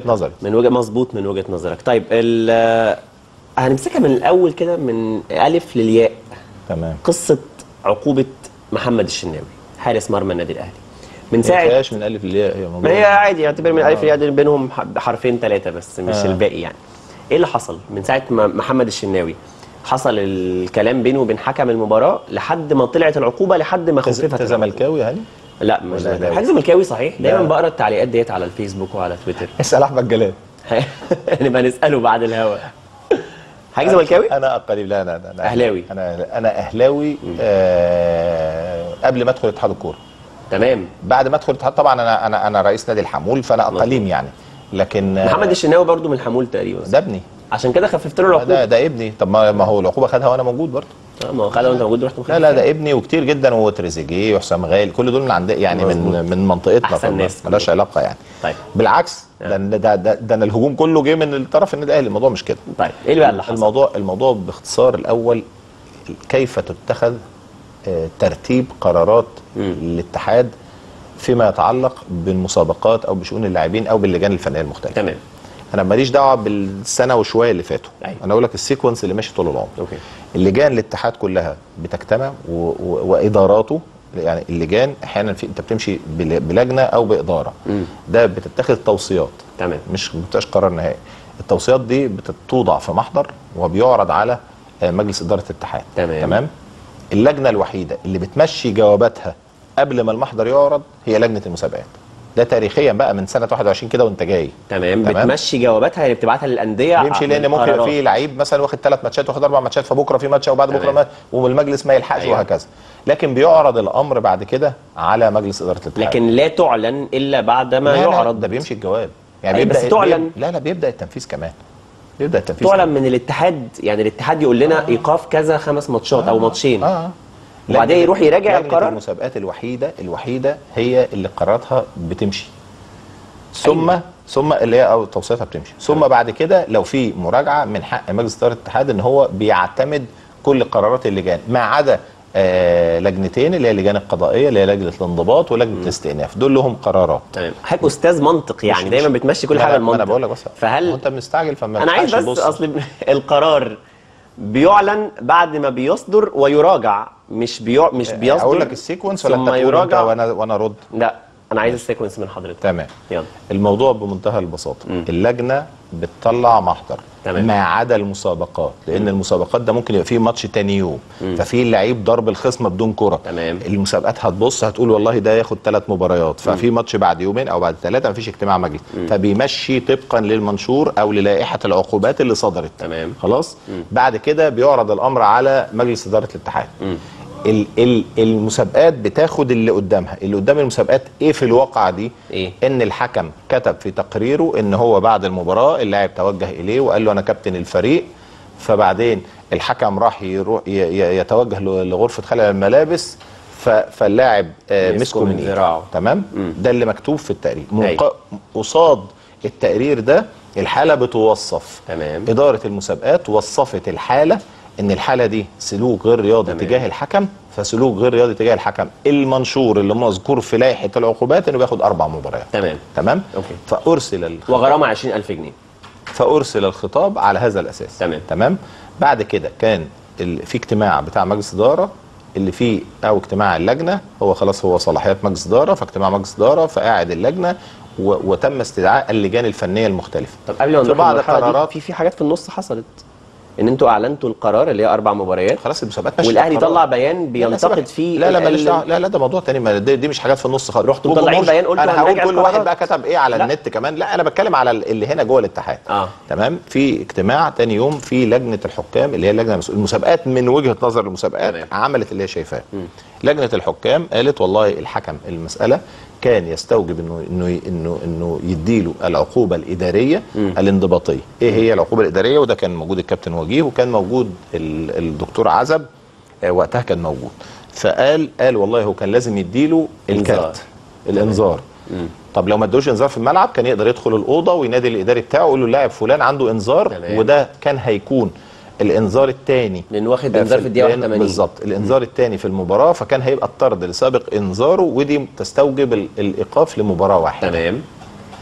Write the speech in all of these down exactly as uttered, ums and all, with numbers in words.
نظري. من وجهه مظبوط من وجهه نظرك. طيب هنمسكها من الاول كده من الف للياء. تمام. قصه عقوبه محمد الشناوي حارس مرمى النادي الاهلي من ساعه ما من الف للياء، هي ما هي عادي يعتبر من الالف للياء بينهم حرفين ثلاثه بس مش آه. الباقي يعني. ايه اللي حصل من ساعه ما محمد الشناوي حصل الكلام بينه وبين حكم المباراه لحد ما طلعت العقوبه لحد ما خففت؟ انت زملكاوي يا هاني؟ لا مش زملكاوي. حاجه زملكاوي صحيح. دايما بقرا التعليقات ديت على الفيسبوك وعلى تويتر. اسال احمد جلال. نبقى نساله بعد الهوا. حاجه زملكاوي؟ انا اقليم. لا لا لا اهلاوي. انا انا اهلاوي آه قبل ما ادخل اتحاد الكوره. تمام. بعد ما ادخل الاتحاد طبعا انا انا انا رئيس نادي الحمول، فانا اقليم يعني. لكن محمد الشناوي برضو من الحمول تقريبا. ده ابني. عشان كده خففت له العقوبه. ده ده ابني. طب ما هو العقوبه خدها وانا موجود برضه. اه ما هو خدها وانت موجود رحت مخفف. لا لا ده ابني وكتير جدا، وتريزيجيه وحسام غالي كل دول من عند يعني مزبوط. من من منطقتنا. احسن ناس مالهاش علاقه يعني. طيب بالعكس ده ده ده, ده انا الهجوم كله جه من الطرف النادي الاهلي. الموضوع مش كده. طيب ايه اللي بقى اللي حصل؟ الموضوع الموضوع باختصار الاول كيف تتخذ آه ترتيب قرارات الاتحاد فيما يتعلق بالمسابقات او بشؤون اللاعبين او باللجان الفنيه المختلفه. تمام. انا ماليش دعوه بالسنه وشويه اللي فاتوا. أيوة. انا اقول لك السيكونس اللي ماشي طول العمر. اوكي. اللجان الاتحاد كلها بتجتمع و... و... واداراته، يعني اللجان احيانا في انت بتمشي بلجنه او باداره. مم. ده بتتخذ توصيات. تمام. مش بتبقاش قرار نهائي. التوصيات دي بتوضع في محضر وبيعرض على مجلس اداره الاتحاد. تمام. تمام. اللجنه الوحيده اللي بتمشي جواباتها قبل ما المحضر يعرض هي لجنه المسابقات. ده تاريخيا بقى من سنه واحد وعشرين كده وانت جاي. تمام. تمام. بتمشي جواباتها اللي بتبعتها للانديه. بيمشي لان ممكن يبقى في لعيب مثلا واخد ثلاث ماتشات واخد اربع ماتشات، فبكره في ماتش وبعد بكره ماتش والمجلس ما يلحقش. أيوة. وهكذا. لكن بيعرض الامر بعد كده على مجلس اداره الاتحاد. لكن لا تعلن الا بعد ما لا يعرض. لا ده بيمشي الجواب يعني. أيوة. بيبدا بس تعلن. لا لا بيبدا التنفيذ كمان. بيبدا التنفيذ تعلن من الاتحاد، يعني الاتحاد يقول لنا آه. ايقاف كذا خمس ماتشات آه. او ماتشين. اه وبعدين يروح يراجع القرار. المسابقات الوحيده الوحيده هي اللي قراراتها بتمشي. ثم أيوة. ثم اللي هي او توصياتها بتمشي. ثم أيوة. بعد كده لو في مراجعه من حق مجلس اداره الاتحاد ان هو بيعتمد كل قرارات اللجان ما عدا آه لجنتين اللي هي اللجان القضائيه اللي هي لجنه الانضباط ولجنه الاستئناف. دول لهم قرارات. تمام. حضرتك استاذ منطق يعني دايما بتمشي كل حاجه بالمنطق. انا بقول لك بس فهل انت مستعجل فما انا عايز بس اصل القرار بيعلن بعد ما بيصدر ويراجع، مش بيع... مش بيصدر. اقول لك السيكونس ولا انت تقول انت وانا وانا ارد؟ لا انا عايز السيكونس من حضرتك. تمام. يلا. الموضوع بمنتهى البساطه. م. اللجنه بتطلع محضر تمام. ما عدا المسابقات، لان م. المسابقات ده ممكن يبقى فيه ماتش تاني يوم، م. ففي اللعيب ضرب الخصم بدون كره. تمام. المسابقات هتبص هتقول والله ده ياخد ثلاث مباريات، ففي ماتش بعد يومين او بعد ثلاثه مفيش اجتماع مجلس، م. فبيمشي طبقا للمنشور او للائحه العقوبات اللي صدرت. تمام. خلاص. م. بعد كده بيعرض الامر على مجلس اداره الاتحاد. م. المسابقات بتاخد اللي قدامها. اللي قدام المسابقات ايه في الواقعه دي؟ إيه؟ ان الحكم كتب في تقريره ان هو بعد المباراه اللاعب توجه اليه وقال له انا كابتن الفريق، فبعدين الحكم راح يروح يتوجه لغرفه خلع الملابس فاللاعب مسكه من ذراعه. تمام. م. ده اللي مكتوب في التقرير. قصاد التقرير ده الحاله بتوصف. تمام. اداره المسابقات وصفت الحاله ان الحاله دي سلوك غير رياضي تمام. تجاه الحكم، فسلوك غير رياضي تجاه الحكم المنشور اللي مذكور في لائحه العقوبات انه بياخد اربع مباريات. تمام. تمام. اوكي. فارسل وغرامه عشرين ألف جنيه. فارسل الخطاب على هذا الاساس. تمام. تمام. بعد كده كان في اجتماع بتاع مجلس اداره اللي فيه او اجتماع اللجنه، هو خلاص هو صلاحيات مجلس اداره، فاجتماع مجلس اداره فقاعد اللجنه وتم استدعاء اللجان الفنيه المختلفه. طب قبل ما نروح بعض القرارات في في حاجات في النص حصلت ان انتوا اعلنتوا القرار اللي هي اربع مباريات. خلاص المسابقات ماشيه والاهلي طلع بيان بينتقد فيه. لا لا ماليش دعوه. لا لا ده موضوع تاني. دي, دي مش حاجات في النص خالص. رحتوا مطلعين بيان قلتوا انا هقول كل واحد بقى كتب ايه على لا. النت كمان. لا انا بتكلم على اللي هنا جوه الاتحاد. اه تمام. في اجتماع تاني يوم في لجنه الحكام اللي هي اللجنه المسابقات من وجهه نظر المسابقات تمام. عملت اللي هي شايفاه. لجنه الحكام قالت والله الحكم المساله كان يستوجب انه انه انه انه يديله العقوبه الاداريه م. الانضباطيه. ايه هي العقوبه الاداريه؟ وده كان موجود الكابتن وجيه وكان موجود الدكتور عزب آه وقتها كان موجود. فقال قال والله هو كان لازم يديله الكارت الانذار. مم. طب لو ما ادوش انذار في الملعب كان يقدر يدخل الاوضه وينادي الاداري بتاعه ويقول له اللاعب فلان عنده انذار تمام. وده كان هيكون الانذار الثاني لانه واخد انذار في الدقيقه واحد وثمانين بالظبط. الانذار الثاني في المباراه، فكان هيبقى الطرد لسابق انذاره ودي تستوجب الايقاف لمباراه واحده. تمام.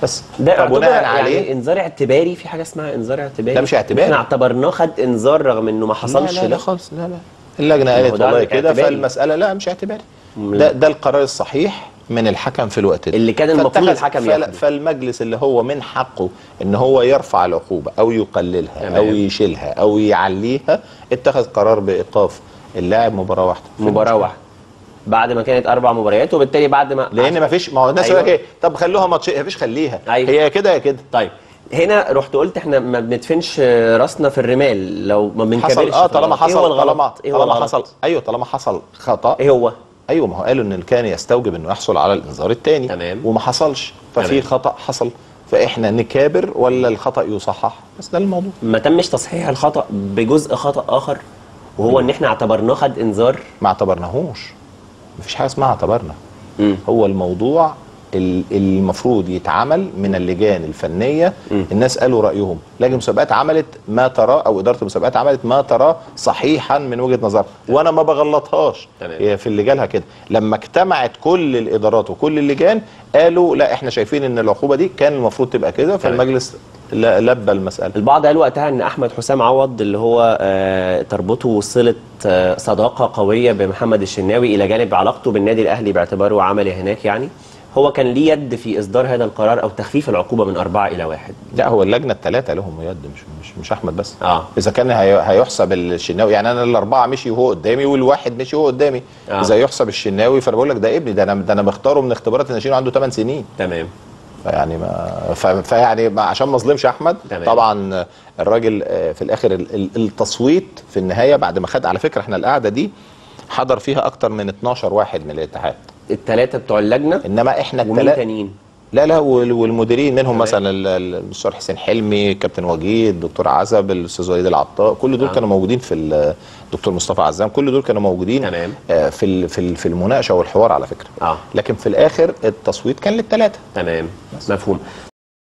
بس ده فبناء بناء عليه يعني انذار اعتباري، في حاجه اسمها انذار اعتباري؟ لا مش اعتباري، احنا اعتبرناه خد انذار رغم انه ما حصلش. لا لا, لا خالص، لا لا اللجنه ما هو قالت ده والله كده، اعتباري. فالمساله لا مش اعتباري، ده ده القرار الصحيح من الحكم في الوقت ده اللي كان المفروض فاتخذ- الحكم فل- ياخده. فالمجلس اللي هو من حقه ان هو يرفع العقوبه او يقللها تمام. او يشيلها او يعليها، اتخذ قرار بايقاف اللاعب مباراه واحده. مباراه واحده بعد ما كانت اربع مباريات، وبالتالي بعد ما لان ما فيش، ما هو الناس أيوة. يقول لك ايه، طب خلوها ماتشين، مفيش خليها، أيوة. هي كده يا كده. طيب هنا رحت قلت احنا ما بندفنش راسنا في الرمال لو ما بنكبرش حصل اه في طالما الغلط. إيه هو حصل الغلط؟ طالما إيه هو طالما الغلط؟ حصل ايوه طالما حصل خطا، ايه هو؟ ايوه ما هو قالوا ان كان يستوجب انه يحصل على الانذار الثاني، تمام. وما حصلش، ففي تمام. خطا حصل، فاحنا نكابر ولا الخطا يصحح، بس ده الموضوع. ما تمش تصحيح الخطا بجزء خطا اخر، وهو ان احنا اعتبرناه خد انذار. ما اعتبرناهوش، مفيش حاجه اسمها اعتبرنا. مم. هو الموضوع ال- المفروض يتعمل من اللجان الفنيه. مم. الناس قالوا رايهم، لجنه المسابقات عملت ما تراه، او اداره المسابقات عملت ما تراه صحيحا من وجهه نظرها، وانا ما بغلطهاش. تمام. هي في اللي جالها كده، لما اجتمعت كل الادارات وكل اللجان قالوا لا احنا شايفين ان العقوبه دي كان المفروض تبقى كده، فالمجلس ل- لبى المساله. البعض قال وقتها ان احمد حسام عوض اللي هو آه تربطه صله آه صداقه قويه بمحمد الشناوي الى جانب علاقته بالنادي الاهلي باعتباره عملي هناك، يعني هو كان ليه يد في اصدار هذا القرار او تخفيف العقوبه من اربعه الى واحد. لا هو اللجنه الثلاثه لهم يد، مش مش مش احمد بس. اه اذا كان هي- هيحسب الشناوي، يعني انا الاربعه مشي وهو قدامي والواحد مشي وهو قدامي، آه. اذا يحسب الشناوي فانا بقول لك ده ابني، ده انا ده انا بختاره من اختبارات الناشئين عنده ثمان سنين، تمام. فيعني ما ف- فيعني ما- عشان ما اظلمش احمد. تمام. طبعا الراجل آه، في الاخر ال- ال- التصويت في النهايه بعد ما خد، على فكره احنا القعده دي حضر فيها اكتر من اتناشر واحد من الاتحاد، الثلاثه بتوع اللجنه انما احنا ومين الثلاثه تانيين؟ لا لا وال- والمديرين منهم تمام. مثلا ال- ال- المستشار حسين حلمي، كابتن وجيد، دكتور عزب، الاستاذ وليد العطاء، كل دول آه. كانوا موجودين في ال- دكتور مصطفى عزام، كل دول كانوا موجودين. تمام. آه، في ال- في ال- في المناقشه والحوار على فكره. اه لكن في الاخر التصويت كان للثلاثه. تمام، مفهوم.